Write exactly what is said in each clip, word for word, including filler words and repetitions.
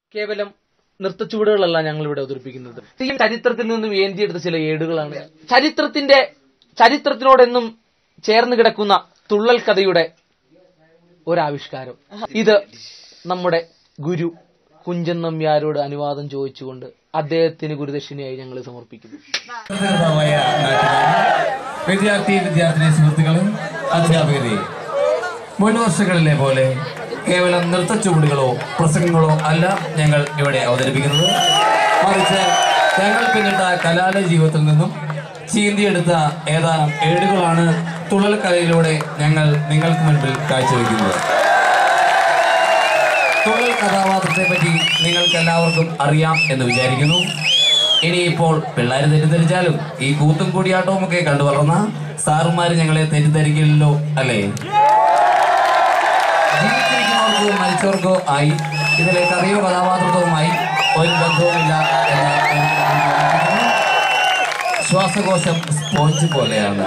കേവലം നൃത്തച്ചുവടുകളല്ല ഞങ്ങൾ ഇവിടെ അവതരിപ്പിക്കുന്നത്. ഈ ചരിത്രത്തിൽ നിന്നും ഏന്തിയെടുത്ത ചില ഏടുകളാണ്. ചരിത്രത്തിന്റെ ചരിത്രത്തിനോടെന്നും ചേർന്ന് കിടക്കുന്ന തുള്ളൽ കഥയുടെ ഒരാവിഷ്കാരം. ഇത് നമ്മുടെ ഗുരു കുഞ്ചൻ നമ്പ്യാരോട് അനുവാദം ചോദിച്ചുകൊണ്ട് അദ്ദേഹത്തിന് ഗുരുദക്ഷിണയായി ഞങ്ങൾ സമർപ്പിക്കുന്നു. വിദ്യാർത്ഥി വിദ്യാർത്ഥിനി സുഹൃത്തുക്കളും അധ്യാപകരെ, മുൻ വർഷങ്ങളിലെ പോലെ കേവലം നൃത്തച്ചുവടുകളോ പ്രസംഗങ്ങളോ അല്ല ഞങ്ങൾ ഇവിടെ അവതരിപ്പിക്കുന്നത്. മറിച്ച് ഞങ്ങൾ പിന്നിട്ട കലാലയ ജീവിതത്തിൽ നിന്നും ചീന്തിയെടുത്ത ഏതാനും ഏടുകളാണ് തുള്ളൽ കലയിലൂടെ ഞങ്ങൾ നിങ്ങൾക്ക് മുൻപിൽ കാഴ്ചവെക്കുന്നത്. തുള്ളൽ കഥാപാത്രത്തെ പറ്റി നിങ്ങൾക്ക് എല്ലാവർക്കും അറിയാം എന്ന് വിചാരിക്കുന്നു. ഇനിയിപ്പോൾ പിള്ളേർ തെറ്റിദ്ധരിച്ചാലും ഈ കൂത്തും കൂടിയാട്ടവും ഒക്കെ കണ്ടു വളർന്ന സാറുമാര് ഞങ്ങളെ തെറ്റിദ്ധരിക്കില്ലല്ലോ, അല്ലേ? ജീവിച്ചിരിക്കുന്നവർക്കോ മരിച്ചവർക്കോ ആയി ഇതിലെ കഥയോ കഥാപാത്രവുമായി ഒരു ബന്ധവുമില്ല എന്ന ശ്വാസകോശം സ്പോഞ്ച് പോലെയാണ്.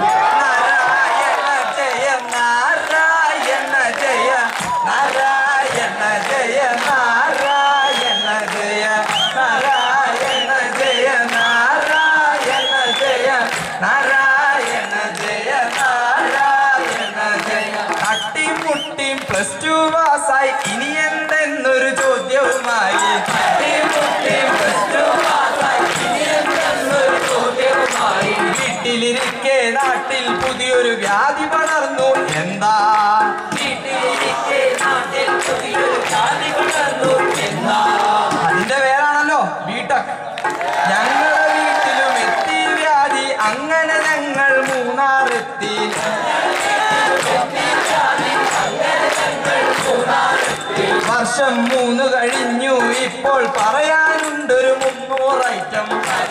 പ്ലസ് ടു പാസായി ഇനി എന്തെന്നൊരു ചോദ്യവുമായി വീട്ടിലിരിക്കെ നാട്ടിൽ പുതിയൊരു വ്യാധി പടർന്നു. എന്താ അതിന്റെ പേരാണല്ലോ ബിടെക്. ഞങ്ങളുടെ വീട്ടിലും എത്തി വ്യാധി. അങ്ങനെ ഞങ്ങൾ മൂന്നാറെത്തി. വർഷം മൂന്ന് കഴിഞ്ഞു, ഇപ്പോൾ പറയാനുണ്ടൊരു മുന്നൂറ് ഐറ്റം.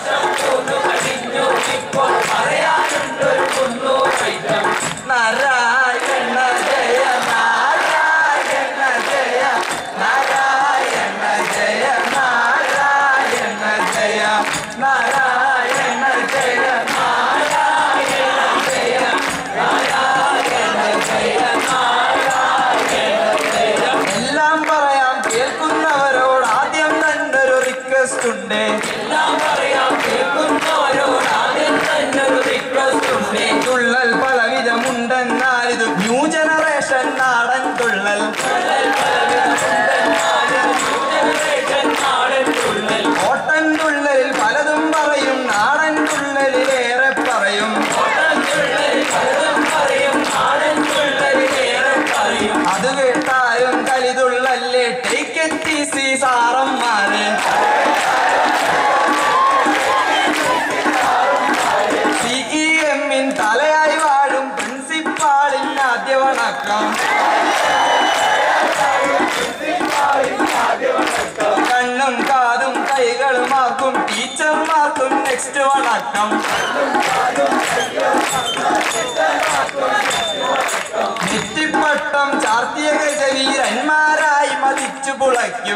നാരായണ ജയ നാരായണ ജയ നാരായണ ജയ നാരായണ ജയ നാരായണ ജയ നാരായണ ജയ നാരായണ ജയ എല്ലാം പറയാം കേൾക്കുന്നവരോട് ആദ്യം തന്നെ ഒരു റിക്വസ്റ്റ് ഉണ്ട്. എല്ലാം പറയാം കേൾക്കുന്നവരോട് ആദ്യം തന്നെ ഒരു റിക്വസ്റ്റ് ഉണ്ട്. തുള്ളൽ പലവിധമുണ്ടെന്നാൽ ഇത് ന്യൂ ജനറേഷൻ നാടൻ തുള്ളൽ. ഓട്ടൻ തുള്ളലിൽ പലതും പറയും, നാടൻ തുള്ളലിലേറെ പറയും. അത് കേട്ടാലും കലിതുള്ളല്ലേ ടേക്ക് ഇറ്റ് ഈസി സാറന്മാരെ. സിഇ എമ്മിൻ തലയായി വാഴും പ്രിൻസിപ്പാളിന് ആദ്യ വണക്കം. കണ്ണും കാതും കൈകളുമാർക്കും ടീച്ചർമാർക്കും നെക്സ്റ്റ് വണക്കം. നെറ്റിപ്പട്ടം ചാർത്തിയ ഗജവീരന്മാരായി മതിച്ചു പുളയ്ക്കും.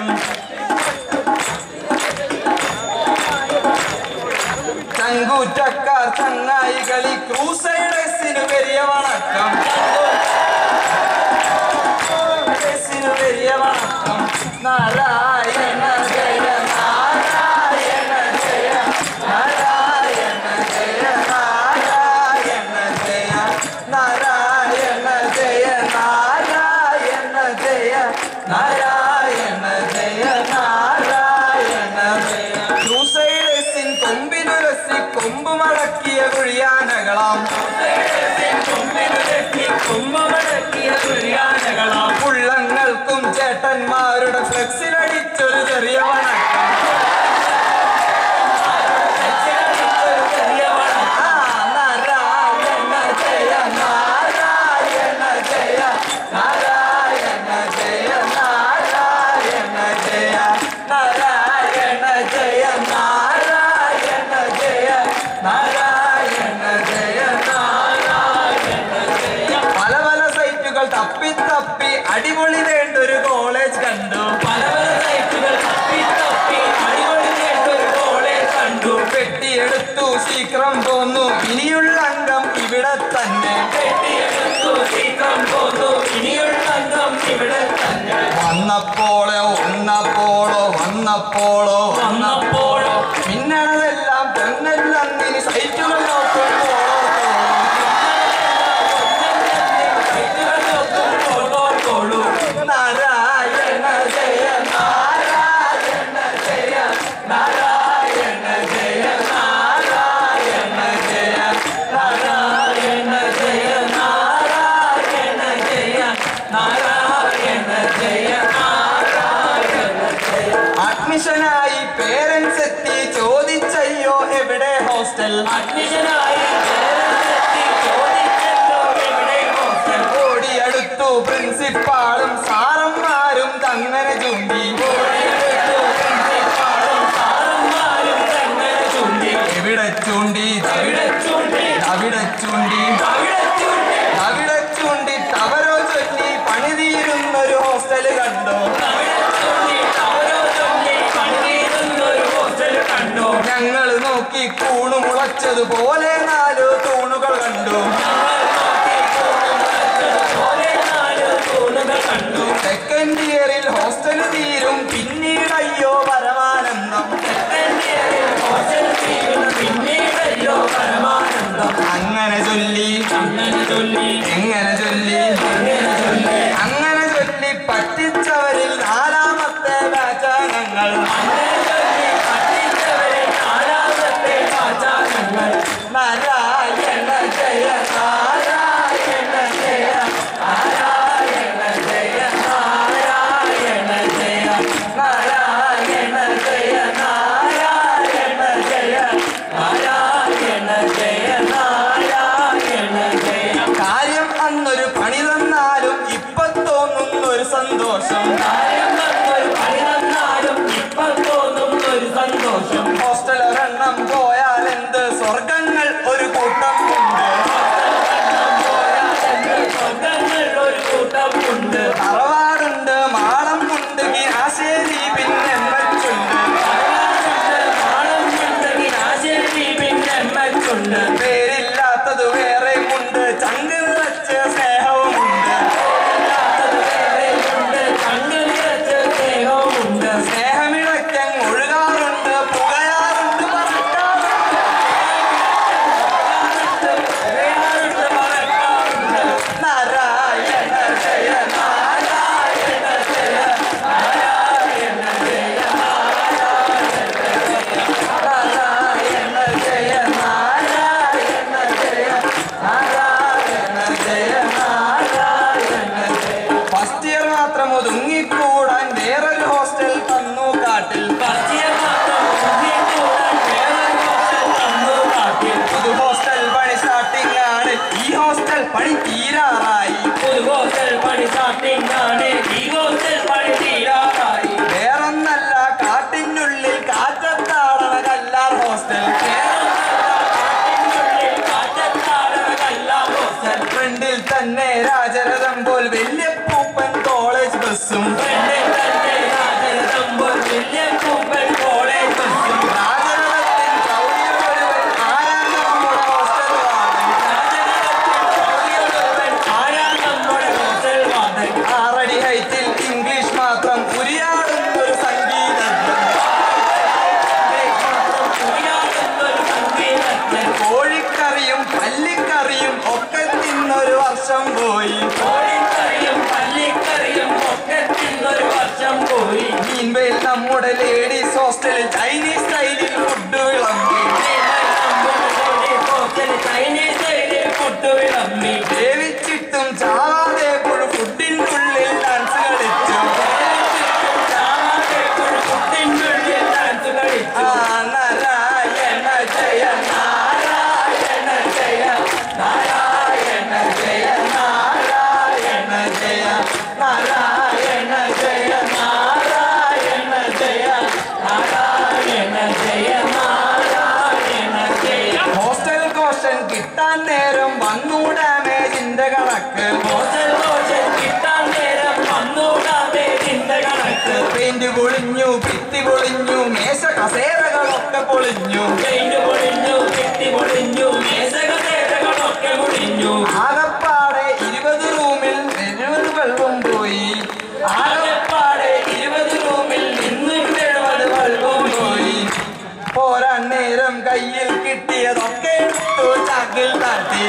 ചങ്കൂറ്റക്കാർ ചങ്ങായികളി ക്രൂസൈഡേഴ്സിനു വലിയ വണക്കം. വലിയ വണക്കം. നാരായണ ജയ നാരായണ ജയ നാരായണ ജയ നാരായണ ജയ നാരായണ ജയ നാരായണ ജയ നാരായണ ജയ നാരായണ ജയ. ക്രൂസൈഡേഴ്സിൻ കൊമ്പിനുരസി കൊമ്പ് മടക്കിയ കുഴിയാനകളാം. പുള്ളങ്ങൾക്കും ചേട്ടന്മാരുടെ ഫ്ലെക്സിലടിച്ചൊരു ചെറിയ വണക്കം. നാരായണ ജയ നാരായണ ജയ നാരായണ ജയ നാരായണ ജയ നാരായണ ജയ നാരായണ ജയ നാരായണ ജയ നാരായണ ജയ. പല പല സൈറ്റുകൾ തപ്പി തപ്പി അടിപൊളി വേണ്ടൊരു കോളേജ് കണ്ടു. പല പല സൈറ്റുകൾ തപ്പി തപ്പി അടിപൊളി വേണ്ടൊരു കോളേജ് കണ്ടു. പെട്ടിയെടുത്തു ശീഘ്രം പോന്നു, ഇനിയുള്ള അംഗം ഇവിടെ തന്നെ. പെട്ടിയെടുത്തു ശീഘ്രം പോന്നു, ഇനിയുള്ള അംഗം ഇവിടെ തന്നെ. വന്നപ്പോളോ വന്നപ്പോളോ വന്ന വന്നപ്പോളോ വന്നപ്പോളോ മിന്നണതെല്ലാം പൊന്നെല്ലാം ഇനി സൈറ്റുകൾ നോക്കുമ്പോഴോ നാരായണ ജയ നാരായണ ജയ നാരായണ ജയ നാരായണ ജയ നാരായണ ജയ നാരായണ ജയ നാരായണ ജയ നാരായണ ജയ അഡ്മിഷനായി പേരൻസ് എത്തി ചോദിച്ചയ്യോ എവിടെ ഹോസ്റ്റൽ അഡ്മിഷനായി ഓടിയടുത്തു പ്രിൻസിപ്പാളും സാറന്മാരും തങ്ങനെ ചൂണ്ടി എവിടെ ചൂണ്ടി അവിടെ ചൂണ്ടി അവിടെ ചൂണ്ടി തവരോ ചൊല്ലി പണിതീരുന്നൊരു ഹോസ്റ്റല് കണ്ടോ ഞങ്ങൾ നോക്കി കൂണു മുളച്ചതുപോലെ നാലു തൂണുകൾ കണ്ടു സെക്കൻഡ് ഇയറിൽ ഹോസ്റ്റൽ തീരും പിന്നീട് അയ്യോ പരമാനന്ദം അങ്ങനെ ചൊല്ലി എങ്ങനെ ചൊല്ലി അങ്ങനെ ചൊല്ലി പറ്റിച്ചവരിൽ നാലാമത്തെ വ്യാഖ്യാനങ്ങൾ നാരായണ ജയ നാരായണ ജയ നാരായണ ജയ നാരായണ ജയ നാരായണ ജയ നാരായണ ജയ നാരായണ ജയ നാരായണ ജയ കാര്യം അന്നൊരു പണി തന്നാലും ഇപ്പൊ തോന്നുന്നൊരു സന്തോഷം കാര്യം അന്നൊരു പണി തന്നാലും ഇപ്പൊ തോന്നുന്നൊരു സന്തോഷം ഹോസ്റ്റൽ ഒരെണ്ണം പോയാൽ എന്ത് സ്വർഗങ്ങൾ ഒരു കൂട്ടം ഉണ്ട് അറവാടുണ്ട് മാളം ഉണ്ട് ഗിനാശേരി പിന്നെ മറ്റുണ്ട് പേരില്ലാത്തത് വേറെ ഉണ്ട് ചങ്ക് നിറച്ച സ്നേഹവുമുണ്ട് സ്നേഹമിടയ്ക്കൻ ഒഴുകാറുണ്ട് പുകയാറുണ്ട് നാരായണ ജയ നാരായണ ജയ നാരായണ ജയ നാരായണ ജയ നാരായണ ജയ നാരായണ ജയ നാരായണ ജയ ഫസ്റ്റ് ഇയർ മാത്രം ഒതുങ്ങിക്കൂടാൻ വേറൊരു ഹോസ്റ്റൽ തന്നു കാട്ടിൽ ഫസ്റ്റ് ഇയർ മാത്രം ഒതുങ്ങിക്കൂടാൻ വേറൊരു ഹോസ്റ്റൽ തന്നു കാട്ടിൽ പുതു ഹോസ്റ്റൽ പണി സ്റ്റാർട്ടിംഗ് ആണ് ഈ ഹോസ്റ്റൽ പണി തീരാറായി പുതു ഹോസ്റ്റൽ പണി സ്റ്റാർട്ടിംഗ് ആണ് ഈ ഹോസ്റ്റൽ പണി തീരാറായി വേറൊന്നല്ല കാട്ടിനുള്ളിൽ കാറ്റത്താടണ കല്ലാർ ഹോസ്റ്റൽ ഫ്രണ്ടിൽ തന്നെ രാജരഥം പോൽ വലിയ പൂപ്പൻ കോളേജ് ബസ്സും രാജരഥത്തിൻ കൗരികൾ മുഴുവൻ ആരാ നമ്മുടെ ഹോസ്റ്റൽ വാർഡൻ ആറടി ഹൈറ്റിൽ ഇംഗ്ലീഷ് മാത്രം ഉരിയാടുന്നൊരു സംഗീതജ്ഞൻ കോഴിക്കറിയും പല്ലിക്കറിയും ഒക്കെ തിന്നൊരു വർഷം പോയി മീൻവേൽ നമ്മുടെ ലേഡീസ് ഹോസ്റ്റലിൽ ചൈനീസ് സ്റ്റൈലിൽ ഫുഡ് വിളമ്പി വേവിച്ചിട്ടും ചാവാതെ ഫുഡിൻ്റെ ഉള്ളിൽ ഡാൻസ് കളിച്ചു ആ നാരായണ ജയ നാരായണ ജയ നാരായണ ജയ നാരായണ ജയ നാരായണ ജയ നാരായണ ജയ നാരായണ ജയ നാരായണ ജയ ഹോസ്റ്റൽ കോഷൻ കിട്ടാൻ നേരം വന്നു ഡാമേജിന്റെ കണക്ക് ഹോസ്റ്റൽ കോഷൻ കിട്ടാൻ നേരം വന്നു ഡാമേജിന്റെ കണക്ക് പെയിന്റ് പൊളിഞ്ഞു ഭിത്തി പൊളിഞ്ഞു മേശ കസേരകളൊക്കെ പൊളിഞ്ഞു പെയിന്റ് പൊളിഞ്ഞു ഭിത്തി പൊളിഞ്ഞു മേശ കസേരകളൊക്കെ പൊളിഞ്ഞു ആകപ്പാടെ ഇരുപത് റൂമിൽ എഴുപത് ബൾബും പോയി ആകപ്പാടെ ഇരുപത് റൂമിൽ നിന്നും എഴുപത് ചാക്കിൽ തട്ടി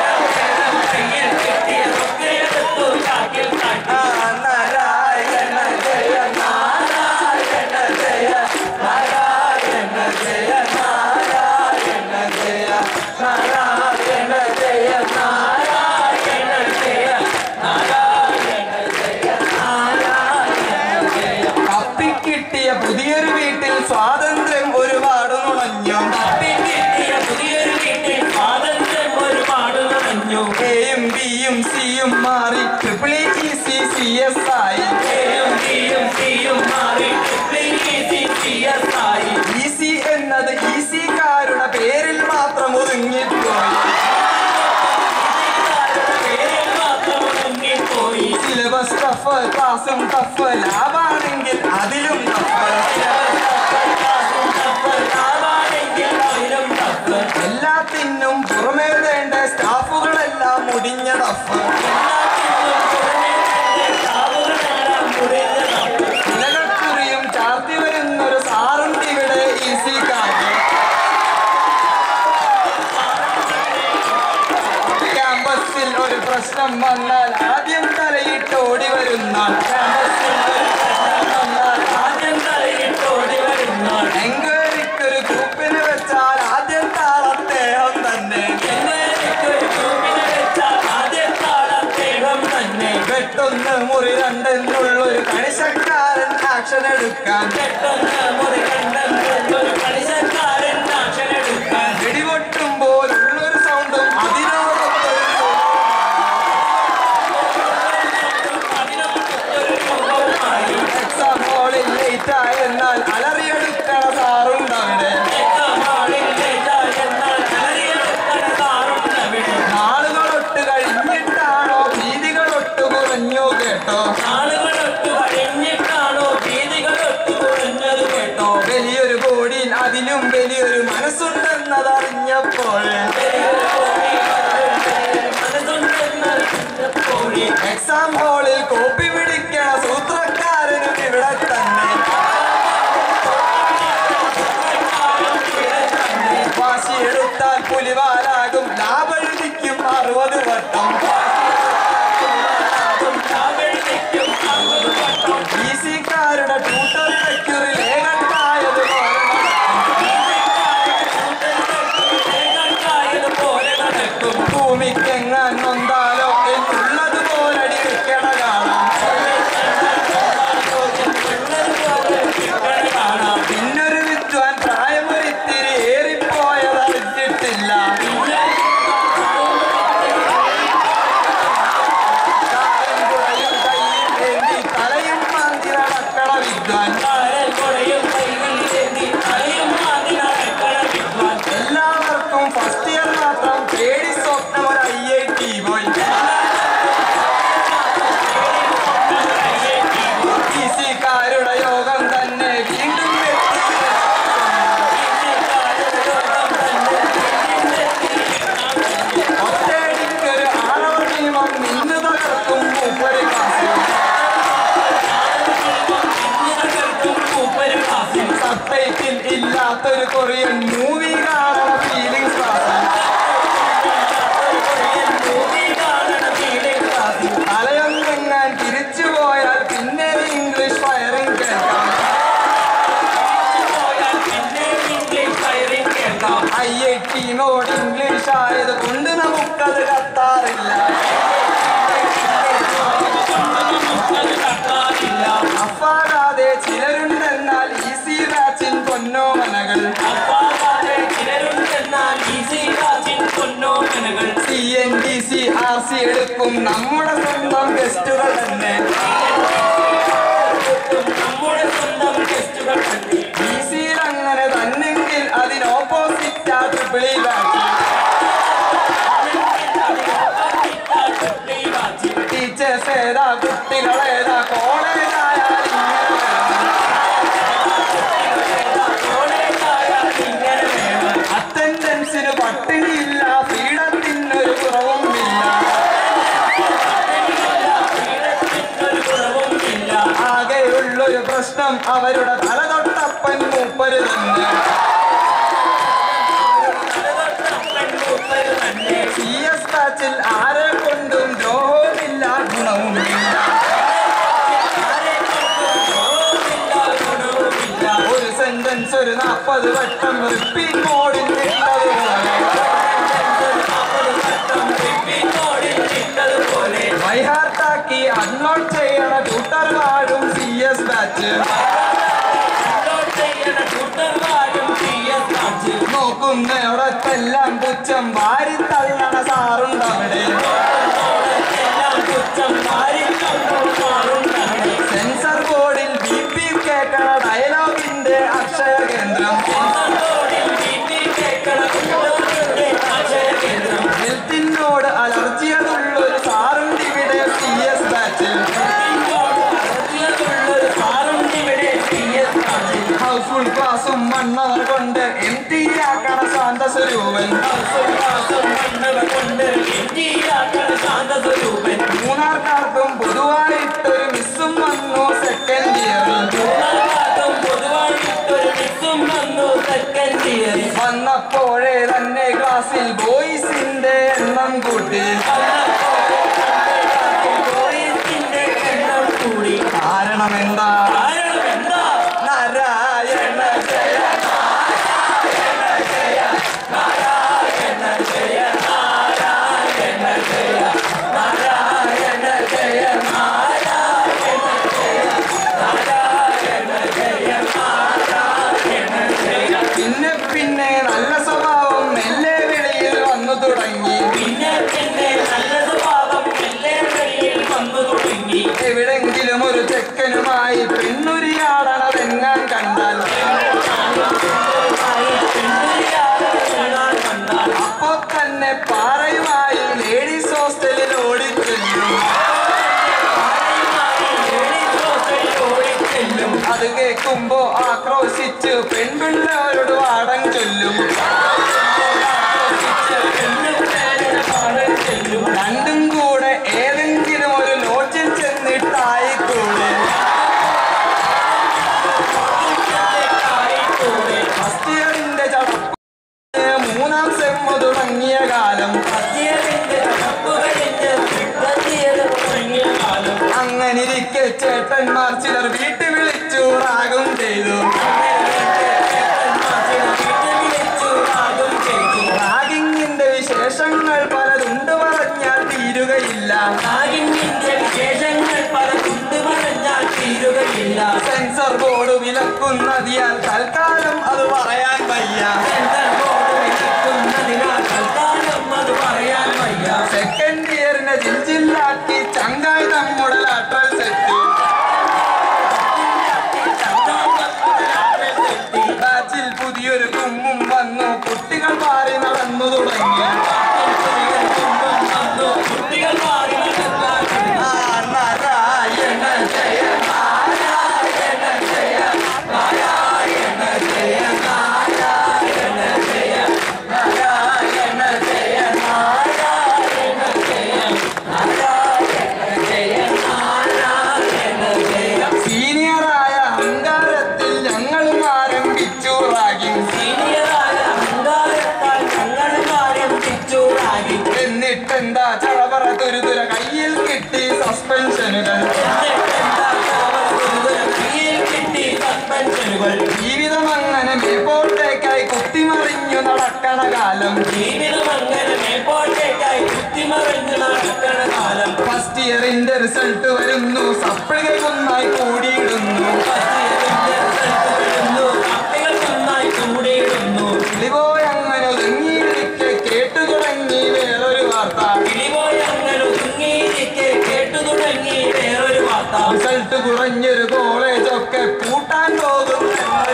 നാരായണ ജയ നാരായണ ജയ നാരായണ ജയ നാരായണ ജയ നാരായണ ജയ നാരായണ ജയ നാരായണ ജയ നാരായണ ജയ. കപ്പിക്കിട്ടിയ പുതിയൊരു വീട്ടിൽ സ്വാതന്ത്ര്യം ഒരുപാട് നുണഞ്ഞു. കപ്പിക്കിട്ടിയ പുതിയൊരു വീട്ടിൽ സ്വാതന്ത്ര്യം ഒരുപാട് നുണഞ്ഞു. എയും ബിയും സിയും മാറി triple E C C S ആയി. എയും ബിയും സിയും മാറി triple E C C S ആയി. ഈസി എന്നത് ഈസിക്കാരുടെ പേരിൽ മാത്രം ഒതുങ്ങിപ്പോയി. സിലബസ് ടഫ്, ക്ലാസും ടഫ്, ലാഭാണെങ്കിൽ അതിലും ടഫ്. എല്ലാത്തിനും പുറമേ വേണ്ട സ്റ്റാഫുകളെല്ലാം മുടിഞ്ഞ ടഫ്. ഇലകക്കുറിയും ചാർത്തി വരുന്നൊരു സാറുണ്ട് ഇവിടെ ഈസിക്കാർക്ക്. ക്യാമ്പസിൽ ഒരു പ്രശ്നം വന്നാൽ ആദ്യം തലയിട്ട് ഓടി വരുന്ന ആദ്യം തലയിട്ട് ഓടി വരുന്ന എൻക്വയറിക്കൊരു ഗ്രൂപ്പിന് വെച്ചാൽ ആദ്യം താളത്തേഹം തന്നെ. വെട്ടൊന്ന് മുറി രണ്ടെന്നുള്ളൊരു കണിശക്കാരൻ ആക്ഷൻ എടുക്കാൻ. വെടിപൊട്ടുമ്പോലുള്ളൊരു സൗണ്ടും അതിനോടൊപ്പം എക്സാം ഹോളിൽ ലേറ്റ് ആയെന്നാൽ അലറിയെടുക്കണ സാറുണ്ടവിടെ. നാളുകളൊട്ട് കഴിഞ്ഞിട്ടാണോ ഭീതികളൊട്ട് കുറഞ്ഞു കേട്ടോ. വലിയൊരു ബോഡിയിൽ അതിലും വലിയൊരു മനസ്സുണ്ടെന്നതറിഞ്ഞപ്പോൾ എക്സാം ഹോളിൽ കോപ്പി പിടിക്കണ സൂത്രക്കാരനും ഇവിടെ തന്നെ. വാശിയെടുത്താൽ പുലിവാലാകും, ലാഭെഴുതിക്കും അറുപത് വട്ടം. ഈസിക്കാരുടെ ട്യൂട്ടർ ലെക്ചറിൽ ഏകട്ടായത് പോലെ നടക്കും. ഭൂമിക്കെങ്ങാൻ നൊന്താലോ എന്നുള്ളത് പോലടി വെക്കണ കാണാം. പിന്നൊരു വിദ്വാൻ പ്രായമൊരിത്തിരി ഏറിപ്പോയതറിഞ്ഞിട്ടില്ല. തലയും മാന്തി നടക്കണ വിദ്വാൻ. എല്ലാവർക്കും ഫസ്റ്റ് ഇയർ മാത്രം പേടി സ്വപ്നം ഒരു ഐ ഐ ടി പോയി. ഈസിക്കാരുടെ യോഗം തന്നെ വീണ്ടും ഒറ്റയടിക്കൊരു ആണവ നിയമം നിന്ന് തകർക്കും മൂപ്പര് ക്ലാസ്സിൽ. സബ്ടൈറ്റിൽ ഇല്ലാത്തൊരു കൊറിയൻ മൂവി കാണണ ഫീലിംഗ്സ് ക്ലാസ്സിൽ. തലയൊന്നെങ്ങാൻ തിരിച്ചു പോയാൽ പിന്നെ ഇംഗ്ലീഷ് ഫയറിംഗ് കേൾക്കാം. I I T mode English ആയത് കൊണ്ട് നമുക്കത് കത്താറില്ല. അഫാകാതെ ചിലരുണ്ടെന്നാൽ ഈസി ബാച്ചിൻ പൊന്നോമനകൾ. C N D C R C എടുക്കും നമ്മുടെ സ്വന്തം ഗസ്റ്റുകൾ തന്നെ. ഈസിയിൽ അങ്ങനെ തന്നെങ്കിൽ അതിനോപ്പോസിറ്റ് ആ ട്രിപ്പിളി ബാച്ച്. ടീച്ചേഴ്സ് ഏതാ കുട്ടികളേതാ കോളേജായാലും അറ്റൻഡൻസിന് പട്ടിണിയില്ല, ഫ്രീഡത്തിനൊരു കുറവുമില്ല. ആകെയുള്ളൊരു പ്രശ്നം അവരുടെ തലതൊട്ടപ്പൻ മൂപ്പര് തന്നെ. ഒരു നാപ്പത് വട്ടം റിപ്പീറ്റ് മോഡിൽ ഇട്ടതുപോലെ വൈഹാർട്ടാക്കി അൺലോഡ് ചെയ്യണ ട്യൂട്ടർ വാഴും സി എസ് ബാച്ച് നോക്കുന്നവിടത്തെല്ലാം പുച്ഛം വാരി തള്ളണ സാറുണ്ടവിടെ സെൻസർ ബോർഡിൽ ബി പി കേൾക്കണ ഡയലോഗിന്റെ അക്ഷയ കേന്ദ്രം ഹെൽത്തിനോട് അലർജിയതുള്ളൊരു സാറുണ്ട് ഇവിടെ സി എസ് ബാച്ചിൽ ഹൗസ്ഫുൾ ക്ലാസും മണ്ണവർ കൊണ്ട് എം ടി ആക്കണ ശാന്ത സ്വരൂപൻ മൂന്നാർക്കാർക്കും പൊതുവായിട്ടൊരു മിസ്സും വന്നു സെക്കൻഡ് ഇയറിൽ വന്നപ്പോഴേ തന്നെ ക്ലാസ്സിൽ ബോയ്സിന്റെ എണ്ണം കൂട്ടി കാരണം എന്താ നാരായണ ജയ നാരായണ ജയ നാരായണ ജയ നാരായണ ജയ നാരായണ ജയ നാരായണ ജയ നാരായണ ജയ നാരായണ ജയ പിന്നെ പിന്നെ നല്ല സ്വഭാവം മെല്ലെ വെളിയിൽ വന്നു തുടങ്ങി പിന്നെ പിന്നെ നല്ല സ്വഭാവം മെല്ലെ വെളിയിൽ വന്നു തുടങ്ങി എവിടെങ്കിലും ഒരു ചെക്കനുമായി പെണ്ണുരിയാടണതെങ്ങാൻ കണ്ടാൽ അപ്പോ തന്നെ പാറയുമായി ലേഡീസ് ഹോസ്റ്റലിൽ ഓടിച്ചെല്ലും അത് കേൾക്കുമ്പോ ആക്രോശിച്ച് പെൺപിള്ളവരോട് വാടം ചൊല്ലും രണ്ടും കൂടെ ഏതെങ്കിലും ഒരു ലോഡ്ജിൽ ചെന്നിട്ടായിക്കൂടെ ഫസ്റ്റ് ഇയറിന്റെ ചടപ്പ് മൂന്നാം സെമ്മ തുടങ്ങിയ കാലം അങ്ങനിരിക്കെ ചേട്ടന്മാർ ചിലർ വീട്ടിൽ വിളിച്ചു റാഗും ചെയ്തു റാഗിങ്ങിന്റെ വിശേഷങ്ങൾ പലതുണ്ട് പറഞ്ഞാൽ തീരുകയില്ല സെൻസർ ബോർഡ് വിലക്കുന്നതിയാൽ തൽക്കാലം അത് പറയാൻ വയ്യ സെക്കൻഡ് ഇയറിനെ ജില്ലാക്കി ചങ്കായി നമ്മുടെ ലാറ്ററൽ സെറ്റ് ബാച്ചിൽ പുതിയൊരു കുമ്മും വന്നു കുട്ടികൾ മാറി നടന്നു തുടങ്ങി നാരായണ ജയ നാരായണ ജയ നാരായണ ജയ നാരായണ ജയ നാരായണ ജയ നാരായണ ജയ നാരായണ ജയ നാരായണ ജയ സീനിയറായ അഹങ്കാരത്തിൽ ഞങ്ങളും ആരംഭിച്ചു റാഗിംഗ് സീനിയറായ അഹങ്കാരത്താൽ ഞങ്ങളും ആരംഭിച്ചു റാഗിംഗ് എന്നിട്ടെന്താ ചറപറ തുരുതുര കയ്യിൽ കിട്ടി സസ്പെൻഷനുകൾ ജീവിതം അങ്ങനെ മേപ്പോട്ടേക്കായി കുത്തിമറിഞ്ഞു നടക്കണ കാലം ജീവിതം അങ്ങനെ മേപ്പോട്ടേക്കായി കുത്തിമറിഞ്ഞു നടക്കണ കാലം ഫസ്റ്റ് ഇയറിന്റെ റിസൾട്ട് വരുന്നു സപ്ലികൾക്കൊന്നായി കൂടിയിടുന്നു കിളിപോയി അങ്ങനെ ഒതുങ്ങിയിരിക്കെ കേട്ടു തുടങ്ങി വേറൊരു വാർത്ത റിസൾട്ട് കുറഞ്ഞൊരു കോളേജൊക്കെ കൂട്ടാൻ പോകും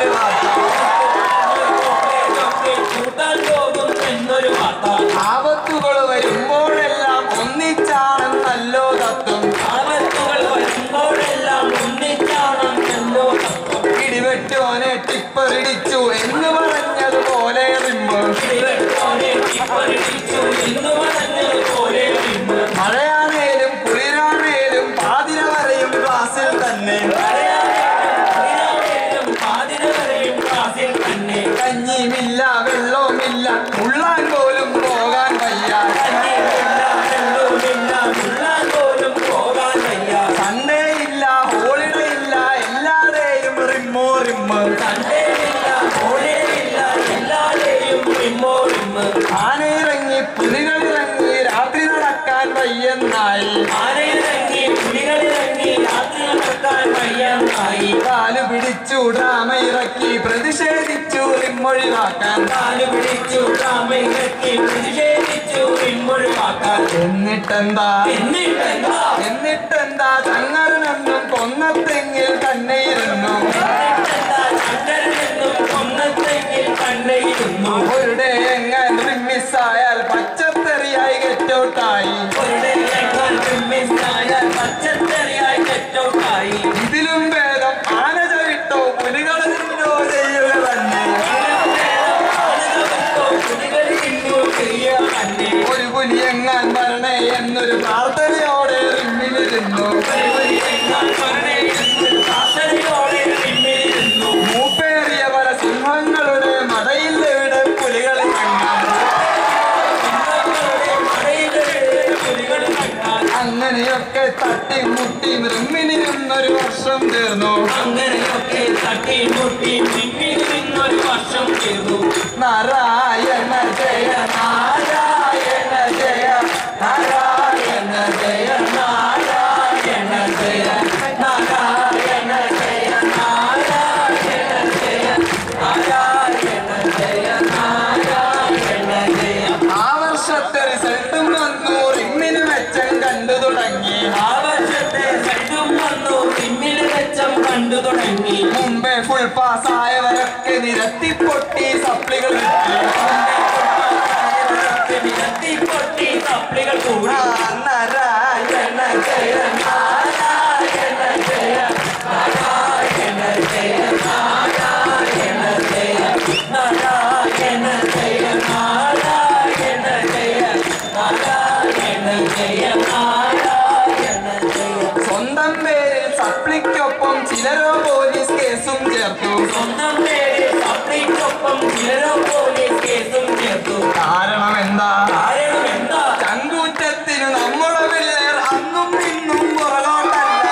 എന്നൊരു വാർത്ത ആപത്തുകൾ വരുമ്പോഴെല്ലാം ഒന്നിച്ചാണെന്നല്ലോ തത്വം ആപത്തുകൾ വരുമ്പോഴെല്ലാം ഒന്നിച്ചാണെന്നല്ലോ തത്വം ഇടിവെട്ടോനെ ടിപ്പറിടിച്ചു എന്ന് പറഞ്ഞതുപോലെ റിമ്പ് മഴയാണേലും കുളിരാണേലും പാതിര വരെയും ക്ലാസ്സിൽ തന്നെ കഞ്ഞിയുമില്ല വെള്ളവുമില്ല ഉള്ളാൻ പോലും പോകാൻ വയ്യ സൺഡേ ഇല്ല ഹോളിഡേ ഇല്ല എല്ലാവരെയും റിമ്മോ റിമ്മ് സൺഡേ ഇല്ല പിടിച്ചു ഡ്രാമ ഇറക്കി പ്രതിഷേധിച്ചു റിമ്മൊഴിവാക്കാൻ കാല് പിടിച്ചു ഡ്രാമ ഇറക്കി പ്രതിഷേധിച്ചു റിമ്മൊഴിവാക്കാൻ എന്നിട്ടെന്താ എന്നിട്ടെന്താ എന്നിട്ടെന്താ ചങ്ങരനെന്നും കൊന്നത്തെങ്ങിൽ തന്നെ ഇരുന്നു ഒരുടെ എങ്ങാൻ മിസ്സായാൽ പച്ചത്തെറിയായി ഗെറ്റൗട്ടായി ഇതിലും ഭേദം ആന ചവിട്ടോ പുലികൾ തിന്നോ ചെയ്യുക തന്നെ ഒരു പുലി എങ്ങാൻ വരണേ എന്നൊരു പ്രാർത്ഥനയോടെ റിമ്മിലിരുന്നു മൂപ്പേറിയ പല സിംഹങ്ങളുടെ മടയിലെവിടെ പുലികൾ അങ്ങനെയൊക്കെ തട്ടി മുട്ടി റിമ്മിനിരുന്നൊരു വർഷം തീർന്നു അങ്ങനെയൊക്കെ തട്ടി മുട്ടി നിന്നൊരു വർഷം തീർന്നു നാരായണ ജയ നാരായണ ജയ നാരായണ ജയ നാരായണ ജയ നാരായണ ജയ നാരായണ ജയ നാരായണ ജയ നാരായണ ജയ ആ വർഷത്തെ റിസൾട്ടും വന്നു റിമ്മിന് മെച്ചം കണ്ടു തുടങ്ങി ആ വർഷത്തെ റിസൾട്ടും വന്നു റിമ്മിന് മെച്ചം കണ്ടു തുടങ്ങി മുമ്പേ ഫുൾ പാസ്സായവരൊക്കെ നിരത്തി പൊട്ടി സപ്ലികൾ നിരത്തി പൊട്ടി സപ്ലികൾ കൂടി നാരായണ ജയ നാരായണ ജയ നാരായണ ജയ നാരായണ ജയ നാരായണ ജയ നാരായണ ജയ നാരായണ ജയ നാരായണ ജയ സ്വന്തം പേരിൽ സപ്ലിക്കൊപ്പം ചിലരോ പോലീസ് കേസും ചേർത്തു സ്വന്തം പേരിൽ സപ്ലിക്കൊപ്പം ചിലരോ പോലീസ് കേസും ചേർത്തു കാരണം എന്താ കാരണം എന്താ ചങ്കൂറ്റത്തിന് നമ്മുടെ പിള്ളേർ അന്നും ഇന്നും പുറകോട്ടല്ല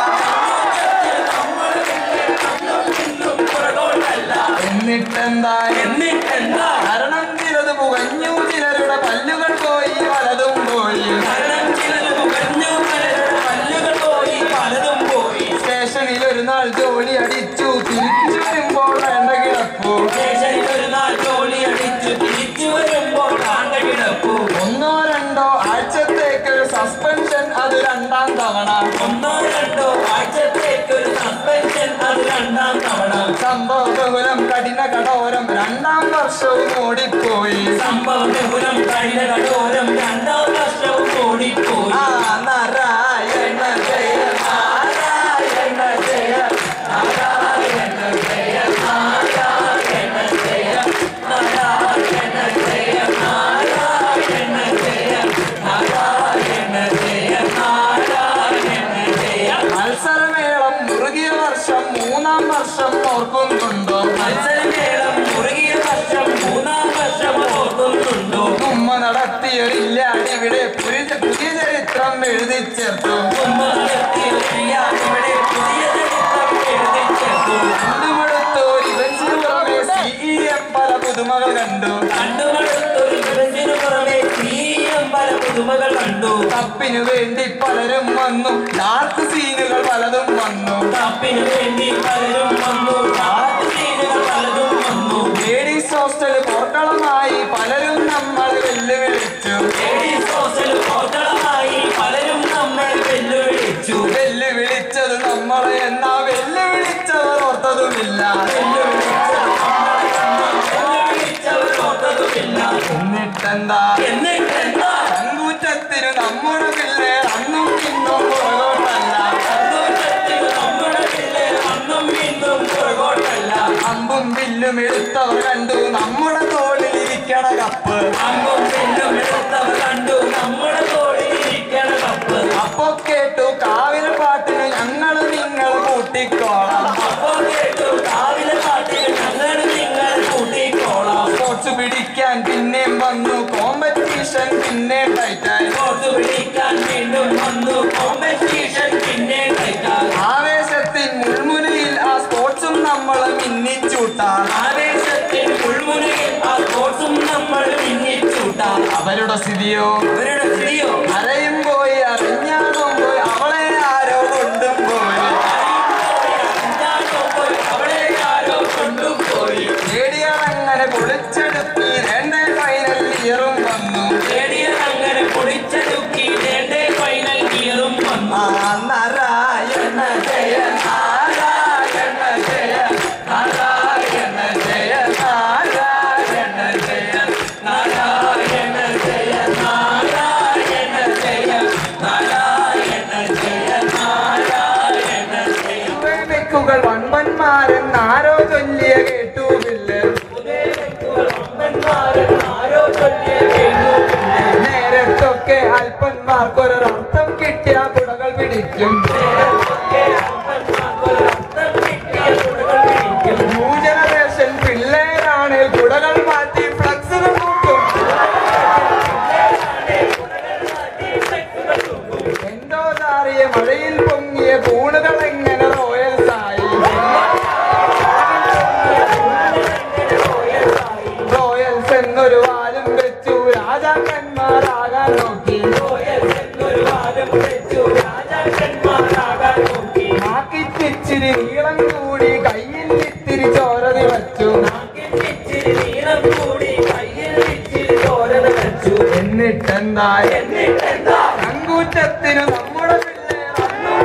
എന്നിട്ടെന്താ എന്നിട്ടെന്താ കാരണം ചിലത് പുകഞ്ഞു ചിലരുടെ പല്ലുകൾ പോയി പലതും പോയി കാരണം ചിലത് പുകഞ്ഞു പലരുടെ പല്ലുകൾ പോയി പലതും പോയി സ്റ്റേഷനിൽ ഒരു നാൾ ജോലി അടിച്ചു തിരിച്ചു വരുമ്പോൾ വേണ്ട കിടപ്പു സ്റ്റേഷനിൽ ഒരു നാൾ ജോലി അടിച്ചു തിരിച്ചു വരുമ്പോൾ കാണ്ട കിടപ്പു ഒന്നോ രണ്ടോ ആഴ്ചത്തേക്ക് സസ്പെൻഷൻ അത് രണ്ടാം തവണ ഒന്നോ രണ്ടോ ആഴ്ചത്തേക്ക് ഒരു സസ്പെൻഷൻ അത് രണ്ടാം തവണ സംഭവ ബഹുലം കഠിന കടോരം രണ്ടാം വർഷവും ഓടിപ്പോയി സംഭവ ബഹുലം കഴിഞ്ഞ കടോരം രണ്ടാം വർഷവും ഓടിപ്പോയി ആ നാരായണ ജയ നാരായണ ജയ നാരായണ ജയ നാരായണ ജയ നാരായണ ജയ നാരായണ ജയ നാരായണ ജയ നാരായണ ജയ മത്സരമേളം മുറുകിയ വർഷം മൂന്നാം വർഷം ഓർക്കുന്നുണ്ടോ മത്സരമേളം മുറുകിയ വർഷം മൂന്നാം വർഷം ഓർക്കുന്നുണ്ടോ ഉമ്മ നടത്തിയൊരില്ലാടിവിടെ പുതിയ പുതിയ ചരിത്രം എഴുതി ചേർത്തു ഉമ്മ നടത്തിയൊരില്ലാടി ഇവിടെ പുതിയ ചരിത്രം എഴുതി ചേർത്തു കണ്ടുമടുത്തോരി ബെഞ്ചിന് പുറമെ സി ഇ എം പല പുതുമകൾ കണ്ടു കണ്ടുമടുത്തൊരു ബെഞ്ചിനു പുറമെ സീയം പല പുതുമകൾ കണ്ടു തപ്പിനു വേണ്ടി പലരും വന്നു ഡാർക്ക് സീനുകൾ പലതും വന്നു തപ്പിനു വേണ്ടി പലരും വന്നു ഡാർക്ക് സീനുകൾ പലതും വന്നു ലേഡീസ് ഹോസ്റ്റൽ പോർക്കളമായി പലരും നമ്മളെ വെല്ലുവിളിച്ചു ലേഡീസ് ഹോസ്റ്റൽ ഹോട്ടലുമായി പലരും നമ്മെ വെല്ലുവിളിച്ചു വെല്ലുവിളിച്ചത് നമ്മളെ എന്നാ വെല്ലുവിളിച്ചവർ ഓർത്തതുമില്ല വെല്ലുവിളിച്ചത് നമ്മളെ എന്നാ വെല്ലുവിളിച്ചവർ ഓർത്തതുമില്ല എന്നിട്ടെന്താ എന്നിട്ടെന്താ ചങ്കൂറ്റത്തിന് നമ്മുടെ പിള്ളേർ അന്നും ഇന്നും പുറകോട്ടല്ല സന്തോഷത്തിന് നമ്മുടെ പിള്ളേർ അന്നും വീണ്ടും പുറകോട്ടല്ല അമ്പും വില്ലും എടുത്തവർ കണ്ടു നമ്മുടെ തോളിൽ ഇരിക്കണ കപ്പ് അമ്പും വില്ലും എടുത്തവർ കണ്ടു നമ്മുടെ തോളിൽ ഇരിക്കണ കപ്പ് അപ്പൊ കേട്ടു കാവിലെ പാട്ടിന് ഞങ്ങൾ നിങ്ങൾ കൂട്ടിക്കോളാം അപ്പോ കേട്ടു കാവിലെ പാട്ടിൽ ഞങ്ങൾ നിങ്ങൾ കൂട്ടിക്കോളാം സ്പോർട്സ് പിടിക്കാൻ പിന്നെയും വന്നു കോമ്പറ്റീഷൻ പിന്നെ ടൈറ്റായി സ്പോർട്സ് പിടിക്കാൻ വീണ്ടും വന്നു കോമ്പറ്റീഷൻ പിന്നെ ടൈറ്റായി ആവേശത്തിൻ മുൾമുനയിൽ ആ സ്പോർട്സും നമ്മൾ മിന്നിച്ചൂട്ടാം ആവേശത്തിൽ മുൾമുനയിൽ ആ സ്പോർട്സും നമ്മൾ മിന്നിച്ചൂട്ടാം അവരുടെ സ്ഥിതിയോ അവരുടെ സ്ഥിതിയോ അരയും പോയി അറിഞ്ഞാടും പോയി അവളെ ആരോ കൊണ്ടും പോയി അറിയാനോ പോയി അവളെ അങ്ങനെ കുളിച്ചെടുക്കി എന്റെ ഫൈനൽ ഇയറും വന്നു തേടിയതങ്ങനെ കുളിച്ചെടുക്കി എന്റെ ഫൈനൽ ഇയറും വന്നു ആ നാരായണ ജയ നാരായണ ജയ നാരായണ ജയ നാരായണ ജയ നാരായണ ജയ നാരായണ ജയ നാരായണ ജയ നാരായണ ജയ വെക്കുകൾ വൺപന്മാരെന്നാരോ ചൊല്ലിയ കേട്ടു പിള്ളേർ ആരോ ചൊല്ലിയ കേട്ടു നേരത്തൊക്കെ അല്പന്മാർക്കൊരർത്ഥം കിട്ടിയ കുടകൾ പിടിക്കും ന്യൂ ജനറേഷൻ പിള്ളേരാണ് കുടകൾ മാറ്റി ഫ്ലക്സുകൾ കൂട്ടും എന്തോ താറിയ മഴയിൽ പൊങ്ങിയ കൂണുകൾ എങ്ങനെ റോയൽസ് ആയി റോയൽസ് എന്നൊരു വാലും വെച്ചു രാജാക്കന്മാരാകാൻ നോക്കി നാക്കിച്ചിരി നീളം കൂടി കയ്യിൽ ഇത്തിരി ചോരതി വച്ചു എന്നിട്ടെന്താ അങ്കൂറ്റത്തിന് നമ്മുടെ പിള്ളേർ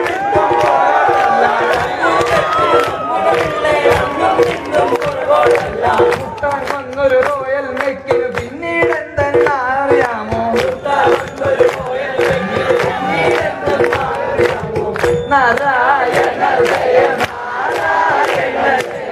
മുട്ടാൻ വന്നൊരു റോയൽ മെക്കിന് പിന്നീട് എന്തെന്നാ അറിയാമോ നാരായണ ജയ നാരായണ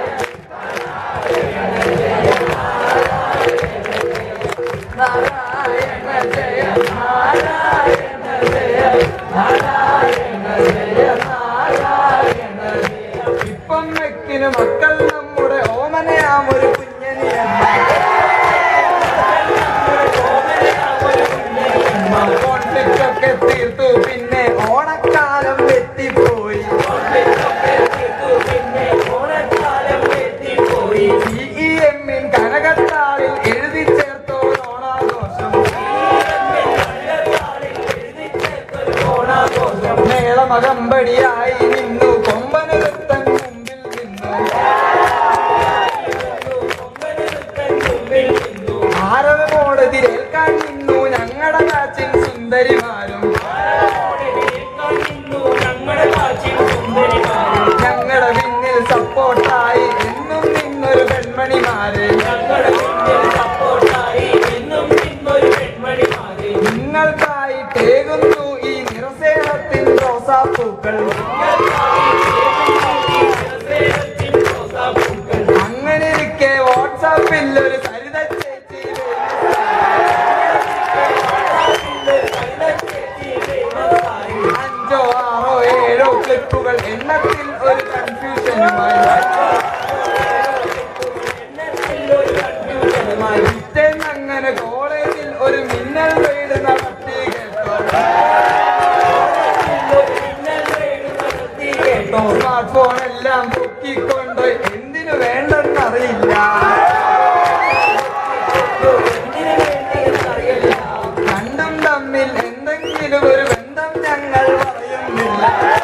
നാരായണ ജയ നാരായണ ജയ നാരായണ ജയ നാരായണ ജയ ഇപ്പം മെക്കിന് മക്കൾ നമ്മുടെ ഓമനയാമൊരു കുഞ്ഞനിയമ്മ കോൺഫ്ലിക്റ്റ് ഒക്കെ തീർത്തു പിന്നെ ഓണക്കാലം എത്തിപ്പോയി സി ഇ എമ്മിൻ കനകത്താളിൽ എഴുതി ചേർത്തോ ഓണാഘോഷം മേളമകമ്പടിയായി നിന്നു കൊമ്പനൊരുത്തൻ മുമ്പിൽ നിന്നു ആരവ കോടതിരേൽക്കാൻ നിന്നു ഞങ്ങളുടെ കാച്ചിൻ സുന്ദരിമാരും ഞങ്ങളുടെ പിന്നിൽ സപ്പോർട്ടായി എന്നും നിന്നൊരു പെൺമണിമാര് നിങ്ങൾക്കായി തേകുന്നു ഈ നിറസേനത്തിൻ റോസാപ്പൂക്കൾ അങ്ങനെ ഇരിക്കെ വാട്സാപ്പിൽ ഒരു സരിത ചേച്ചി അഞ്ചോ ആറോ ഏഴോ ക്ലിപ്പുകൾ എണ്ണത്തിൽ ഒരു കൺഫ്യൂഷനുമായി അങ്ങനെ കോളേജിൽ ഒരു മിന്നൽ റെയ്ഡ് നടത്തി കേട്ടോ സ്മാർട്ട് ഫോൺ എല്ലാം പൊക്കിക്കൊണ്ട് എന്തിനു വേണ്ടെന്നറിയില്ല രണ്ടും തമ്മിൽ എന്തെങ്കിലും ഒരു ബന്ധം ഞങ്ങൾ പറയുന്നില്ല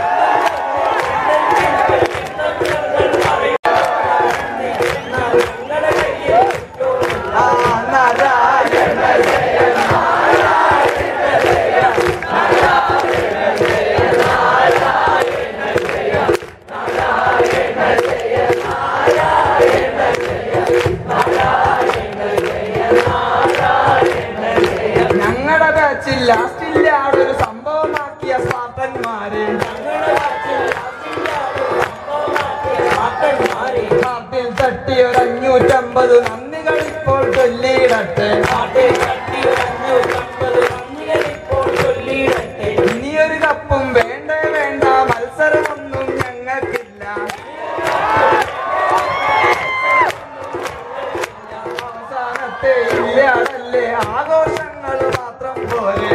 ആ നാരായണ ജയ നാരായണ ജയ നാരായണ ജയ നാരായണ ജയ നാരായണ ജയ നാരായണ ജയ നാരായണ ജയ നാരായണ ജയ ഞങ്ങളുടെ ബാച്ചിൽ ലാസ്റ്റില്ല ഒരു സംഭവമാക്കിയ സ്വാതന്മാര് നാട്ടിൽ തട്ടി ഒരു അഞ്ഞൂറ്റമ്പത് നന്ദികൾ ഇപ്പോൾ ചൊല്ലിയിടട്ടെ ഇനിയൊരു കപ്പും വേണ്ടേ വേണ്ട മത്സരമൊന്നും ഞങ്ങൾക്കില്ല അവസാനത്തെ ഇല്ലാതല്ലേ ആഘോഷങ്ങൾ മാത്രം പോലെ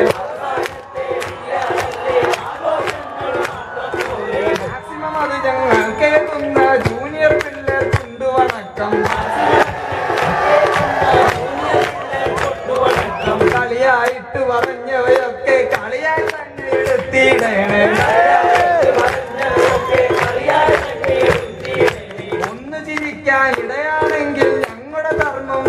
മാക്സിമം അത് ഞങ്ങൾ കേൾക്കുന്ന ജൂനിയർ പിള്ളേർ കൊണ്ടുവണക്കം കളിയായിട്ട് പറഞ്ഞവയൊക്കെ കളിയായി തന്നെ എടുത്തിടണേ ഒന്ന് ചിരിക്കാൻ ഇടയാണെങ്കിൽ ഞങ്ങളുടെ ധർമ്മം